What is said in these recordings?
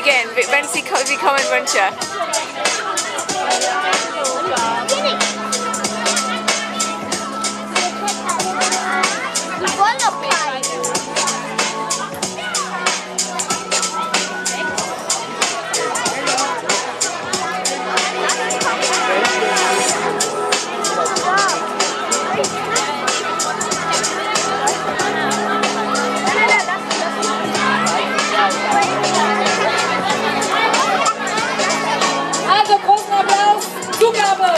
again, wenn sie kommen runter. Also großen Applaus, Zugabe!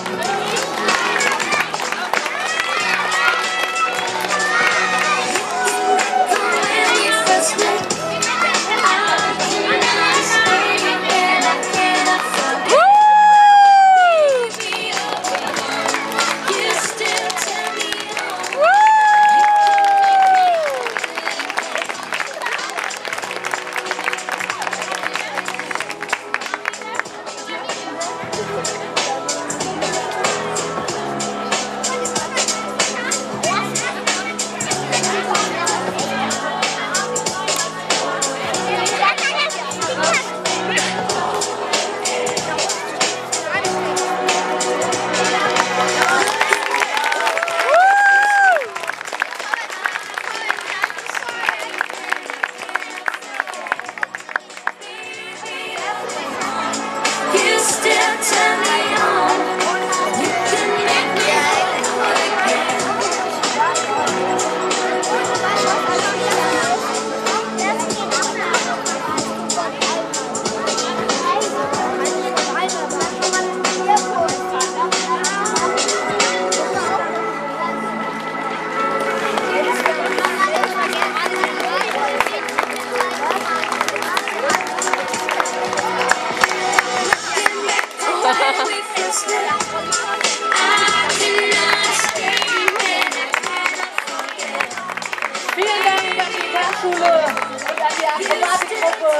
Vielen Dank an die Tanzschule und an die Akrobatikgruppe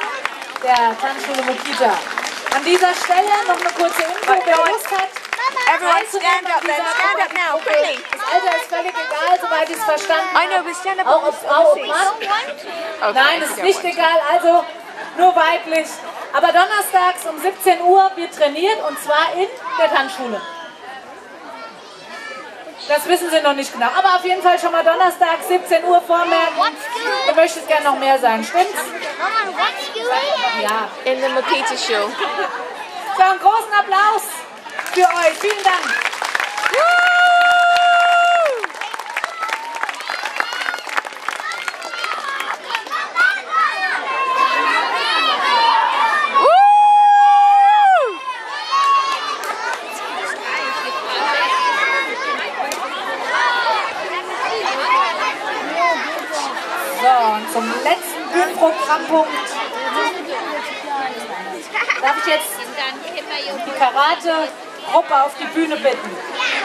der Tanzschule Mokita. An dieser Stelle noch eine kurze Info, wer Lust hat. Everyone stand up then, stand up now, quickly. Das Alter ist völlig egal, soweit ich es verstanden I know, habe. but stand up Auch on ob the Frau, seats. Mann. Okay, Nein, es ist don't nicht worry. egal, also nur weiblich. Aber donnerstags um 17 Uhr wird trainiert und zwar in der Tanzschule. Das wissen Sie noch nicht genau, aber auf jeden Fall schon mal Donnerstag 17 Uhr vormerken. Du möchtest gerne noch mehr sagen, stimmt's? Ja. In the Mokita show. So, einen großen Applaus für euch. Vielen Dank. So, und zum letzten Bühnenprogrammpunkt darf ich jetzt die Karate-Gruppe auf die Bühne bitten.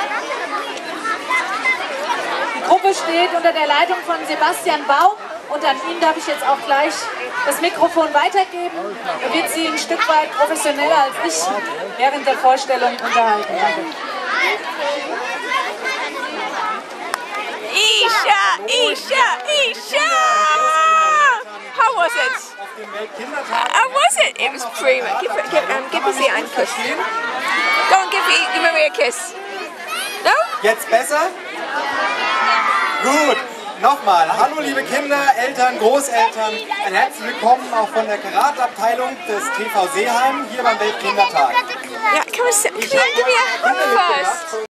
Die Gruppe steht unter der Leitung von Sebastian Baum und an ihn darf ich jetzt auch gleich das Mikrofon weitergeben. Er wird Sie ein Stück weit professioneller als ich während der Vorstellung unterhalten. Danke. Isha! How was it? How was it? It was prima. Give Izzy einen Kuss. Go and give Maria a kiss. No? Jetzt besser? Gut. Nochmal. Hallo liebe Kinder, Eltern, Großeltern. Ein herzlich willkommen auch von der Karateabteilung des TV Seeheim hier beim Weltkindertag. Yeah, come and sit. Come here, give me a hug first.